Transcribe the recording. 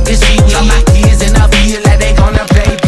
can see me and my kids in the field like they gonna play